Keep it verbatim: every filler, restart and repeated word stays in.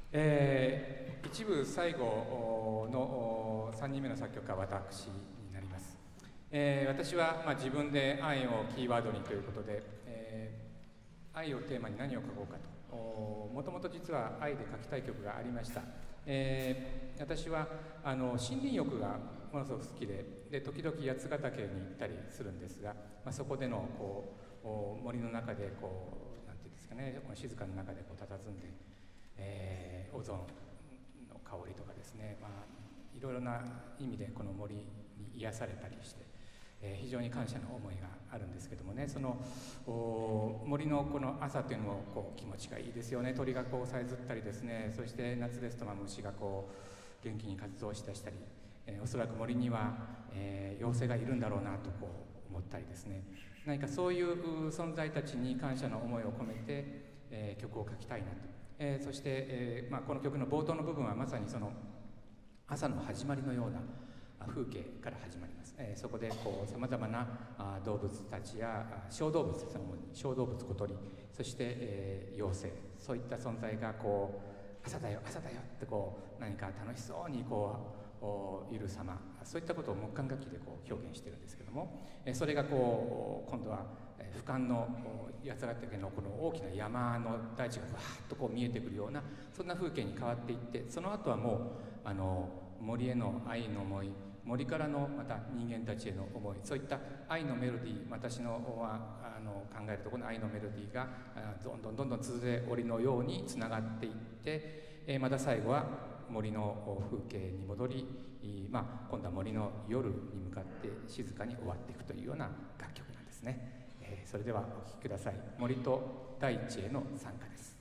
えー、一部最後のさんにんめの作曲家は私になります。えー、私は、まあ、自分で愛をキーワードにということで、えー、愛をテーマに何を書こうかと、もともと実は愛で書きたい曲がありました。えー、私はあの森林浴がものすごく好きで、で時々八ヶ岳に行ったりするんですが、まあ、そこでのこう森の中でこうなんていうんですかね、静かな中でこう佇んで、えー、オゾンの香りとかですね、まあ、いろいろな意味でこの森に癒されたりして、えー、非常に感謝の思いがあるんですけどもね、その森のこの朝というのもこう気持ちがいいですよね。鳥がこうさえずったりですね、そして夏ですとまあ虫がこう元気に活動しだしたり、えー、おそらく森には、えー、妖精がいるんだろうなとこう思ったりですね、何かそういう存在たちに感謝の思いを込めて、えー、曲を書きたいなと、えー、そして、えーまあ、この曲の冒頭の部分はまさにその朝の始まりのような風景から始まります。えー、そこでさまざまなあ動物たちや小動物ですね、小動物小鳥、そして、えー、妖精、そういった存在がこう朝だよ朝だよってこう何か楽しそうにこういる様、そういったことを木管楽器でこう表現しているんですけども、えー、それがこう今度は俯瞰の八ヶ岳のこの大きな山の大地がわーっとこう見えてくるような、そんな風景に変わっていって、その後はもうあの森への愛の思い、森からのまた人間たちへの思い、そういった愛のメロディー、私のあの考えるところの愛のメロディーがどんどんどんどん続れ織りのようにつながっていって、えー、また最後は森の風景に戻り、まあ、今度は森の夜に向かって静かに終わっていくというような楽曲なんですね。えー、それではお聴きください。森と大地への賛歌です。